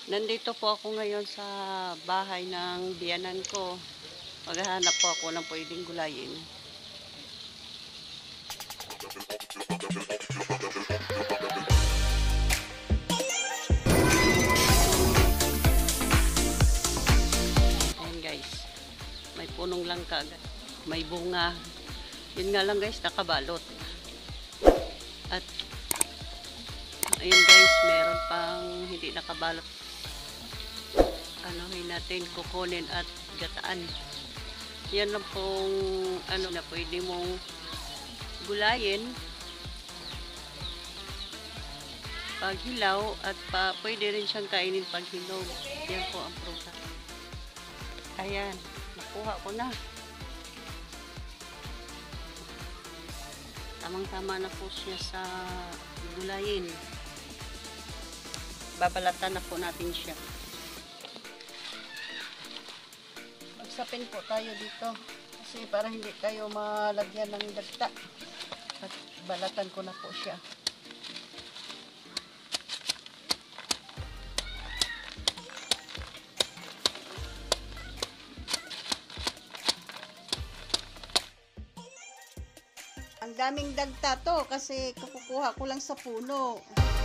Nandito po ako ngayon sa bahay ng biyanan ko. Maghahanap po ako ng pwedeng gulayin. Ayan guys, may punong langka, may bunga. Yun nga lang guys, nakabalot. At ayun guys, meron pang hindi nakabalot. Anuhin natin, kukunin at gataan. Yan lang pong ano na pwede mong gulayin pag hilaw at pwede rin siyang kainin pag hinog. Yan po ang prutas. Ayan, nakuha ko na. Tamang-tama na po siya sa gulayin. Babalatan na po natin siya. Magsapin po tayo dito kasi para hindi tayo malagyan ng dagta. At balatan ko na po siya. Ang daming dagta to kasi kukuha ko lang sa puno.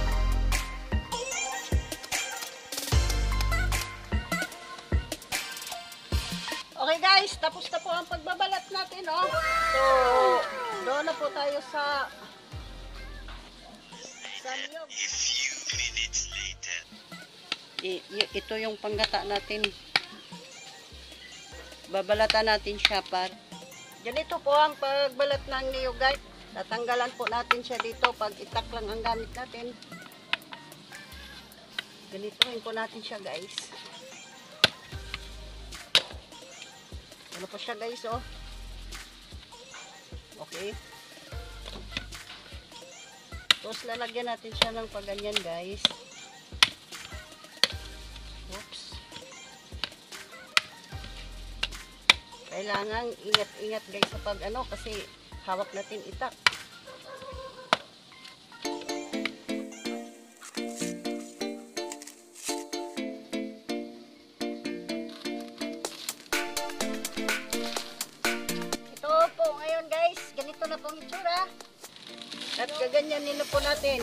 Okay guys, tapos na po ang pagbabalat natin, oh. So, doon na po tayo sa niyog. Ito yung panggata natin. Babalatan natin siya par. Ganito po ang pagbalat ng niyog guys. Tatanggalan po natin siya dito pag itak lang ang gamit natin. Ganitoin po natin siya guys. Ano po siya guys, oh. Okay. Tapos lalagyan natin siya ng paganyan guys. Oops. Kailangan ingat-ingat guys sa pag ano kasi hawak natin itak. Ganito na pong itsura. At gaganyanin na po natin.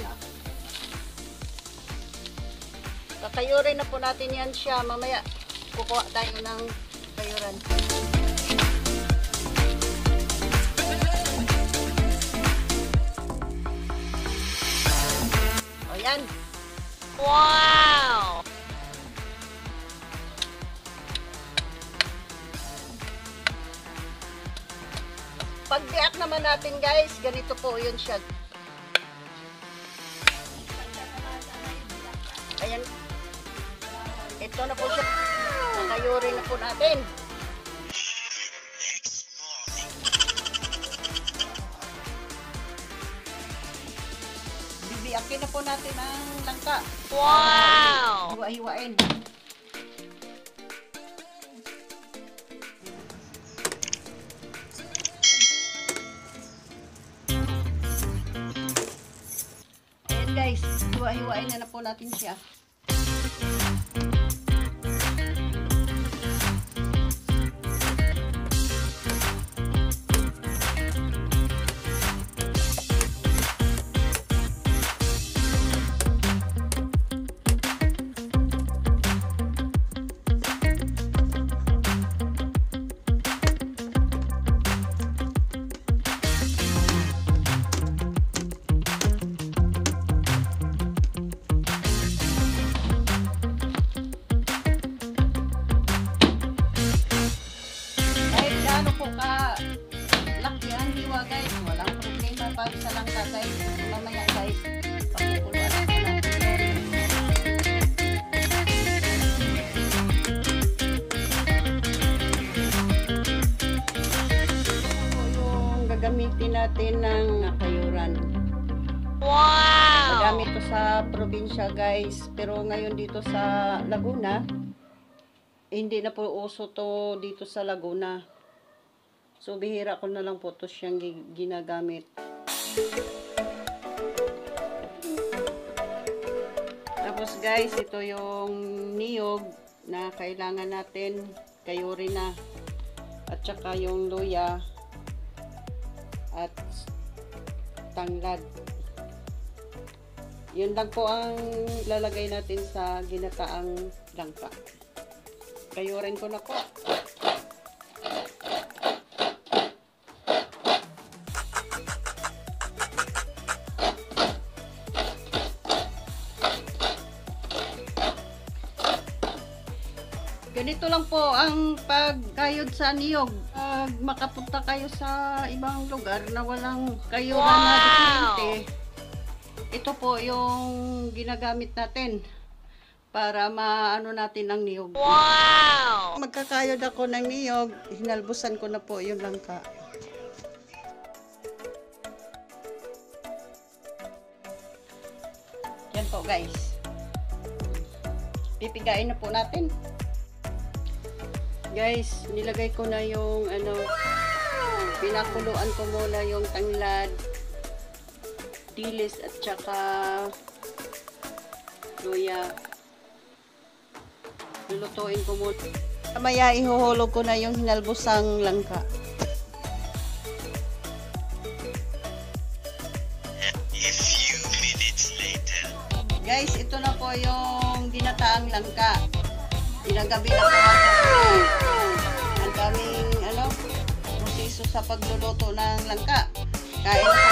Kakayurin na po natin yan siya. Mamaya kukuha tayo ng kayuran. O yan. Wow! Pagbiak naman natin guys, ganito po yun siya. Ayan. Ito na po siya. Nakayuri na po natin. Bibiakin na po natin ang langka. Wow! Hiwa-hiwain. Guys, hiwa-hiwain na po natin siya. Laki ang hiwa guys, walang problema pag sa langka guys. Mamaya guys, pakukuluan ko natin. Ito yung gagamitin natin ng kayuran. Wow! Nagamit ko sa probinsya guys, pero ngayon dito sa Laguna, hindi na po uso to dito sa Laguna. So, bihira ko na lang po ito siyang ginagamit. Tapos, Tapos guys, ito yung niyog na kailangan natin, kayuri na. At saka yung luya at tanglad. Yun lang po ang lalagay natin sa ginataang langka. Kayurin ko na po. Ganito lang po ang pagkayod sa niyog. Pag makapunta kayo sa ibang lugar na walang kayuran na diferente, ito po yung ginagamit natin para maano natin ang niyog. Wow! Magkakayod ako ng niyog, hinalbusan ko na po yung langka. Yan po guys. Pipigain na po natin. Guys, nilagay ko na yung pinakuluan ko muna yung tanglad, dilis at saka luya. Lulutuin ko muna. Mamaya ihuhulog ko na yung hinalbusang langka. A few minutes later. Guys, ito na po yung ginataang langka. Ginagabi na po ang daming proseso sa pagluluto ng langka. Kain na